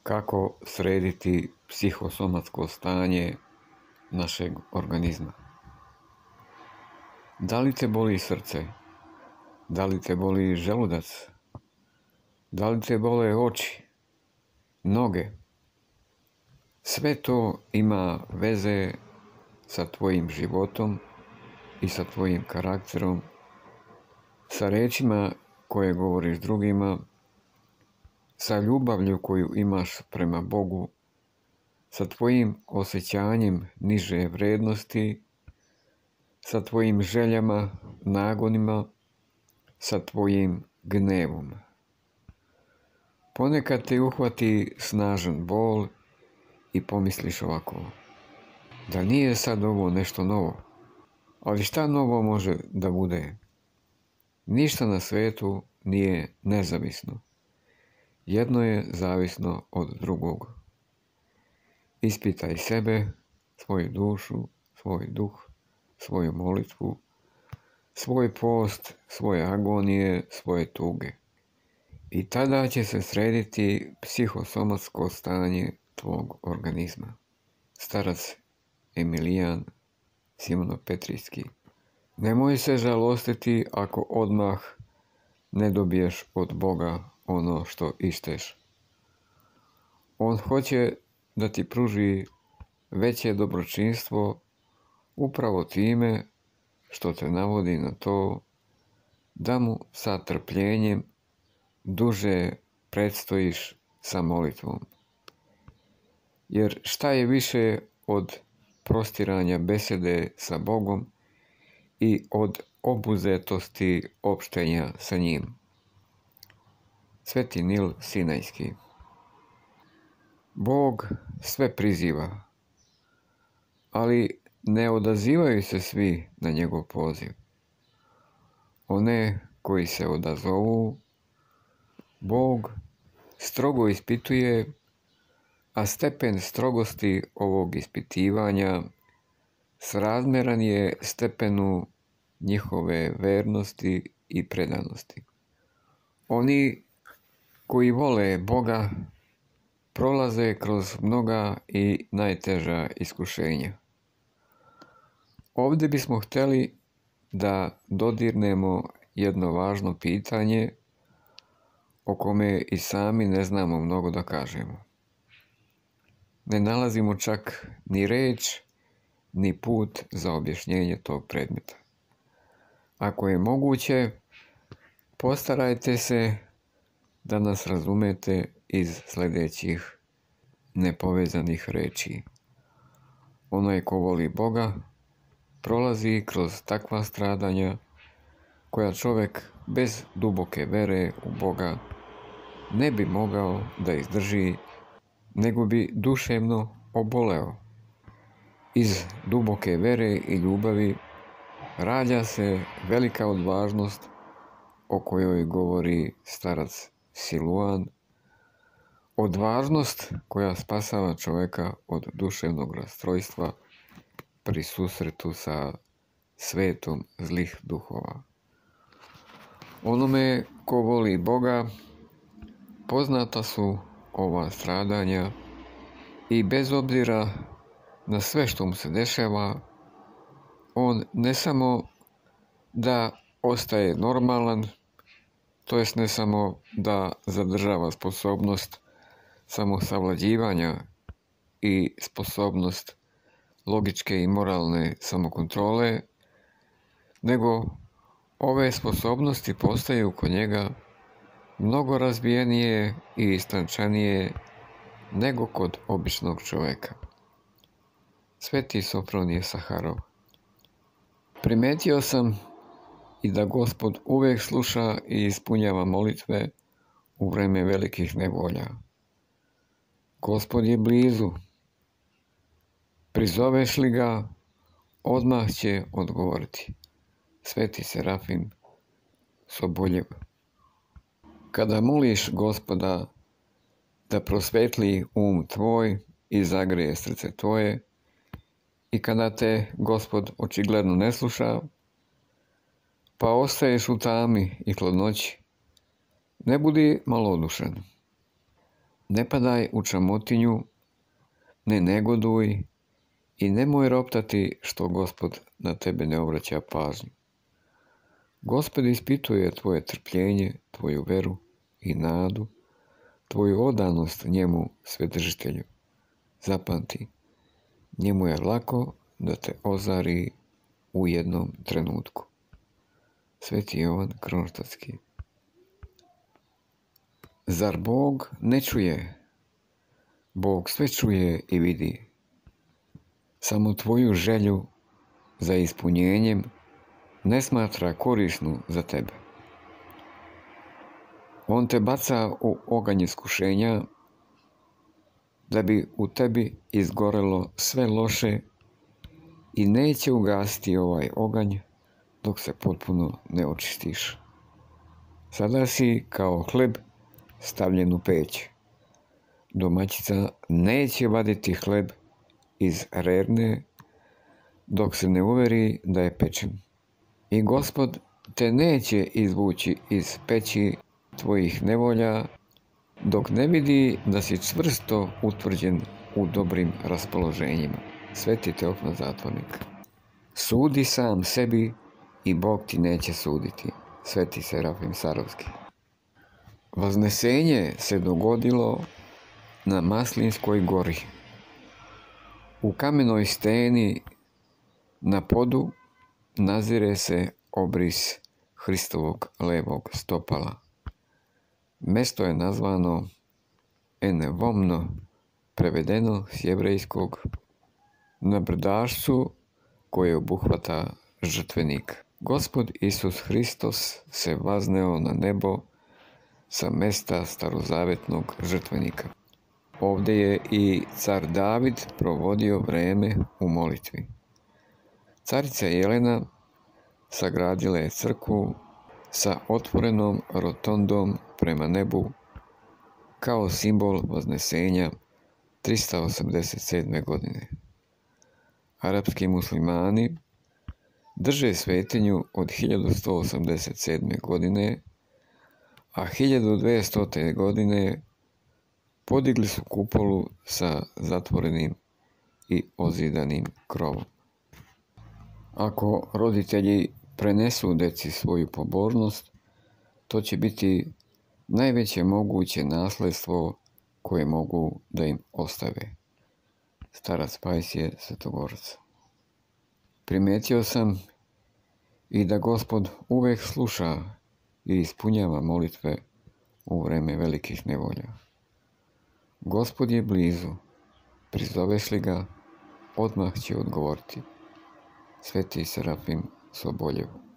Kako srediti psihosomatsko stanje našeg organizma. Da li te boli srce? Da li te boli želudac? Da li te bole oči, noge? Sve to ima veze sa tvojim životom i sa tvojim karakterom, sa rečima koje govoriš drugima, sa ljubavlju koju imaš prema Bogu, sa tvojim osjećanjem niže vrednosti, sa tvojim željama, nagonima, sa tvojim gnevom. Ponekad te uhvati snažan bol i pomisliš ovako: da nije sad ovo nešto novo, ali šta novo može da bude? Ništa na svetu nije nezavisno. Jedno je zavisno od drugog. Ispitaj sebe, svoju dušu, svoj duh, svoju molitvu, svoj post, svoje agonije, svoje tuge. I tada će se srediti psihosomatsko stanje tvog organizma. Starac Emilijan Simono-Petrijski. Nemoj se žalostiti ako odmah ne dobiješ od Boga ono što išteš. On hoće da ti pruži veće dobročinstvo upravo time što te navodi na to da mu sa trpljenjem duže predstojiš sa molitvom. Jer šta je više od prostiranja besede sa Bogom i od obuzetosti opštenja sa njim? Sveti Nil Sinajski. Bog sve priziva, ali ne odazivaju se svi na njegov poziv. One koji se odazovu, Bog strogo ispituje, a stepen strogosti ovog ispitivanja srazmjeran je stepenu njihove vernosti i predanosti. Oni koji vole Boga prolaze kroz mnoga i najteža iskušenja. Ovdje bismo htjeli da dodirnemo jedno važno pitanje o kome i sami ne znamo mnogo da kažemo. Ne nalazimo čak ni reč, ni put za objašnjenje tog predmeta. Ako je moguće, postarajte se da nas razumete iz sljedećih nepovezanih reči. Onaj ko voli Boga prolazi kroz takva stradanja koja čovjek bez duboke vere u Boga ne bi mogao da izdrži, nego bi duševno oboleo. Iz duboke vere i ljubavi rađa se velika odvažnost o kojoj govori starac Siluan, odvažnost koja spasava čovjeka od duševnog rastrojstva pri susretu sa svetom zlih duhova. Onome ko voli Boga poznata su ova stradanja i bez obzira na sve što mu se dešava, on ne samo da ostaje normalan, to jest ne samo da zadržava sposobnost samosavlađivanja i sposobnost logičke i moralne samokontrole, nego ove sposobnosti postaju kod njega mnogo razvijenije i istančanije nego kod običnog čovjeka. Sveti Sofronije Saharov. Primetio sam i da Gospod uvijek sluša i ispunjava molitve u vreme velikih nevolja. Gospod je blizu. Prizoveš li ga, odmah će odgovoriti. Sveti Serafim Soboljev. Kada moliš Gospoda da prosvetli tvoj i zagreje srce tvoje, i kada te Gospod očigledno ne sluša, pa ostaješ u tami i hladnoći, ne budi malodušan. Ne padaj u čamotinju, ne negoduj i nemoj roptati što Gospod na tebe ne obraća pažnju. Gospod ispituje tvoje trpljenje, tvoju veru i nadu, tvoju odanost njemu, Svedržitelju. Zapamti, njemu je lako da te ozari u jednom trenutku. Sveti Jovan Kronštatski. Zar Bog ne čuje? Bog sve čuje i vidi. Samo tvoju želju za ispunjenjem ne smatra korisnu za tebe. On te baca u oganj iskušenja da bi u tebi izgorelo sve loše i neće ugasiti ovaj oganj dok se potpuno ne očistiš. Sada si kao hleb stavljen u peć. Domaćica neće vaditi hleb iz rerne dok se ne uveri da je pečen. I Gospod te neće izvući iz peći tvojih nevolja dok ne vidi da si čvrsto utvrđen u dobrim raspoloženjima. Sveti Teofan Zatvornik. Sudi sam sebi i Bog ti neće suditi. Sveti Serafim Sarovski. Vaznesenje se dogodilo na Maslinskoj gori. U kamenoj steni na podu nazire se obris Hristovog levog stopala. Mesto je nazvano Enevomno, prevedeno s jevrejskog, na brdašcu koje obuhvata žrtvenik. Gospod Isus Hristos se vazneo na nebo sa mesta starozavetnog žrtvenika. Ovdje je i car David provodio vreme u molitvi. Carica Jelena sagradila je crkvu sa otvorenom rotondom prema nebu kao simbol vaznesenja 387. godine. Arapski muslimani drže svetinju od 1187. godine, a 1200. godine podigli su kupolu sa zatvorenim i ozidanim krovom. Ako roditelji prenesu deci svoju pobožnost, to će biti najveće moguće nasljedstvo koje mogu da im ostave. Starac Pajsije, Svetogorac. Primetio sam i da Gospod uvek sluša i ispunjava molitve u vreme velikih nevolja. Gospod je blizu, prizoveš li ga, odmah će odgovoriti. Sveti Serafim Soboljev.